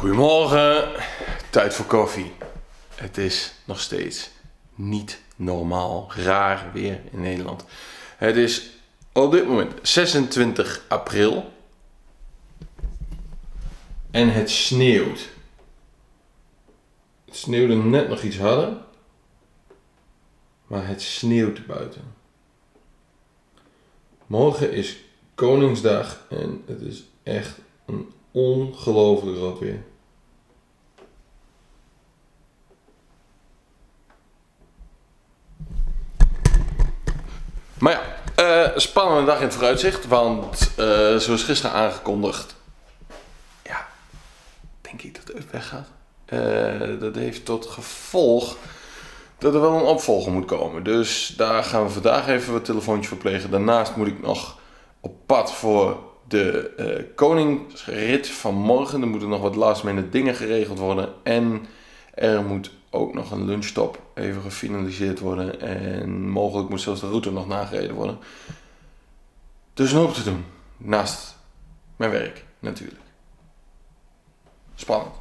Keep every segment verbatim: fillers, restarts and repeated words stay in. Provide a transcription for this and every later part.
Goedemorgen, tijd voor koffie. Het is nog steeds niet normaal raar weer in Nederland. Het is op dit moment zesentwintig april en het sneeuwt. Het sneeuwde net nog iets harder, maar het sneeuwt buiten. Morgen is Koningsdag en het is echt een ongelooflijk rot weer. Maar ja, uh, spannende dag in het vooruitzicht, want uh, zoals gisteren aangekondigd, ja, denk ik dat het weggaat. Uh, dat heeft tot gevolg dat er wel een opvolger moet komen. Dus daar gaan we vandaag even wat telefoontjes voor plegen. Daarnaast moet ik nog op pad voor de uh, Koningsrit van morgen. Er moeten nog wat last minute dingen geregeld worden. En er moet ook nog een lunchstop even gefinaliseerd worden. En mogelijk moet zelfs de route nog nagereden worden. Dus een hoop te doen. Naast mijn werk natuurlijk. Spannend.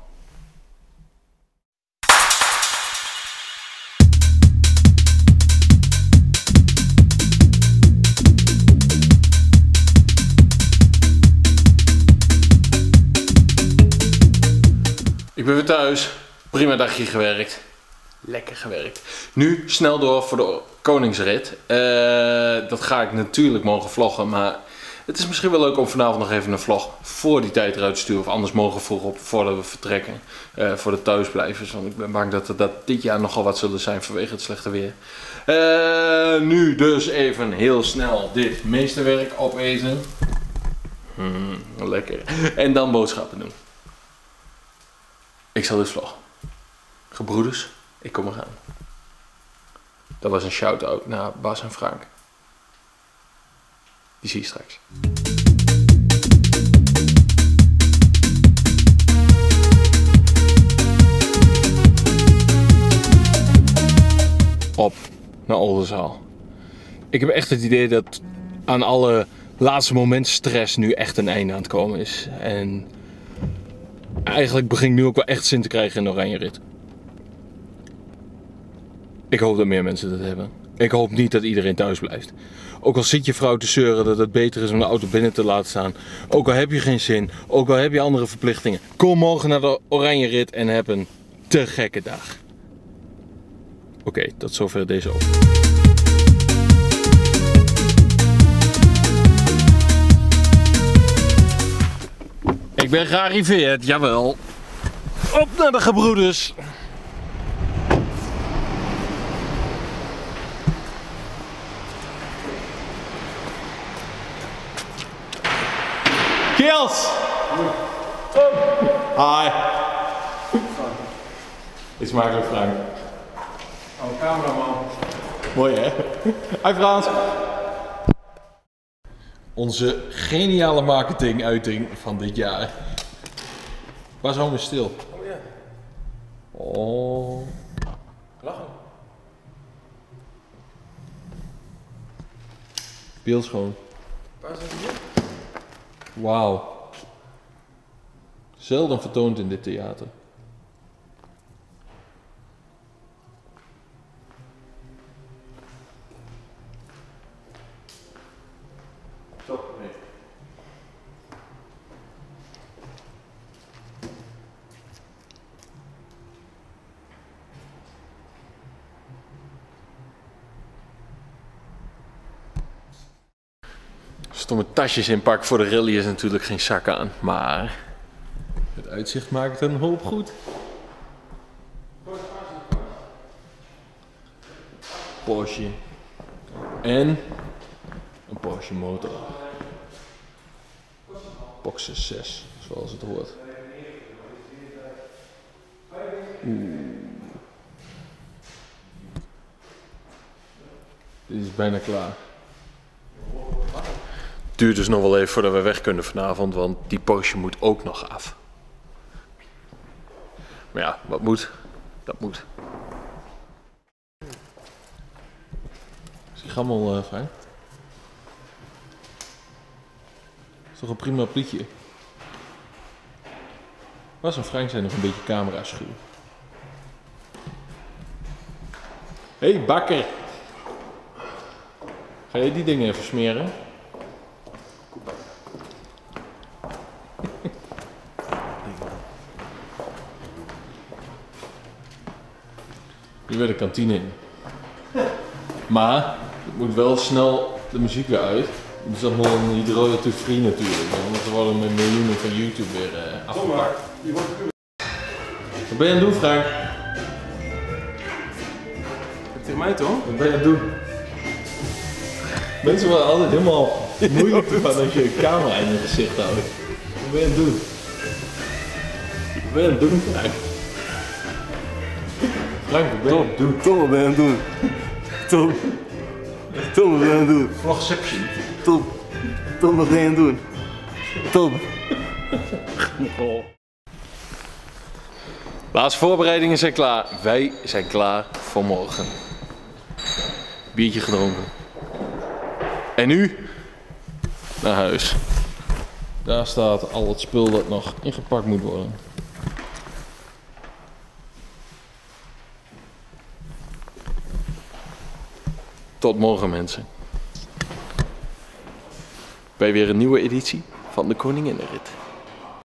Ik ben weer thuis. Prima dagje gewerkt. Lekker gewerkt. Nu snel door voor de Koningsrit. Uh, dat ga ik natuurlijk mogen vloggen. Maar het is misschien wel leuk om vanavond nog even een vlog voor die tijd eruit te sturen. Of anders morgen vroeg op voordat we vertrekken. Uh, voor de thuisblijvers. Want ik ben bang dat er dat dit jaar nogal wat zullen zijn vanwege het slechte weer. Uh, nu dus even heel snel dit meesterwerk opeten. Hmm, lekker. En dan boodschappen doen. Ik zal dit vloggen. Gebroeders, ik kom eraan. Dat was een shout-out naar Bas en Frank. Die zie je straks. Op naar Oldenzaal. Ik heb echt het idee dat aan alle laatste moment stress nu echt een einde aan het komen is. En eigenlijk begin ik nu ook wel echt zin te krijgen in de Oranjerit. Ik hoop dat meer mensen dat hebben. Ik hoop niet dat iedereen thuis blijft. Ook al zit je vrouw te zeuren dat het beter is om de auto binnen te laten staan. Ook al heb je geen zin. Ook al heb je andere verplichtingen. Kom morgen naar de Oranjerit en heb een te gekke dag. Oké, okay, tot zover deze over. Ik ben gearriveerd, jawel. Op naar de gebroeders. Kils! Hi. Is smakelijk, Frank. Oh, cameraman. Mooi hè? Hi Frans. Onze geniale marketinguiting van dit jaar. Waar is home stil? Oh ja. Oh. Lachen. Beeldschoon. Waar is het hier? Wauw. Zelden vertoond in dit theater. Top, nee. Stomme tasjes inpakken voor de rally is natuurlijk geen zak aan, maar het uitzicht maakt een hoop goed. Porsche en een Porsche motor. Boxer zes, zoals het hoort. Oeh. Dit is bijna klaar. Het duurt dus nog wel even voordat we weg kunnen vanavond, want die Porsche moet ook nog af. Maar ja, wat moet, dat moet. Is die gammel uh, fijn? Is toch een prima plietje? Was en Frank zijn nog een beetje camera schuw. Hé, hey, bakker! Ga je die dingen even smeren? Nu weer de kantine in. Maar het moet wel snel de muziek weer uit. Dus dat moet niet royalty free natuurlijk. Want dan worden we met miljoenen van YouTube weer uh, afgepakt. Wat ben je aan het doen, Frank? Tegen mij toch? Wat ben je aan het doen? Mensen worden altijd helemaal moeilijk te van als je een camera in je gezicht houdt. Wat ben je aan het doen? Wat ben je aan het doen, Frank? Frank, wat ben je aan het doen? Tom, wat ben je aan het doen? Tom. Tom, wat ben je aan het doen? Vlogception. Tom. Tom, wat ben je aan het doen? Tom. Laatste voorbereidingen zijn klaar. Wij zijn klaar voor morgen. Biertje gedronken. En nu naar huis. Daar staat al het spul dat nog ingepakt moet worden. Tot morgen, mensen. Bij weer een nieuwe editie van de Koninginnenrit.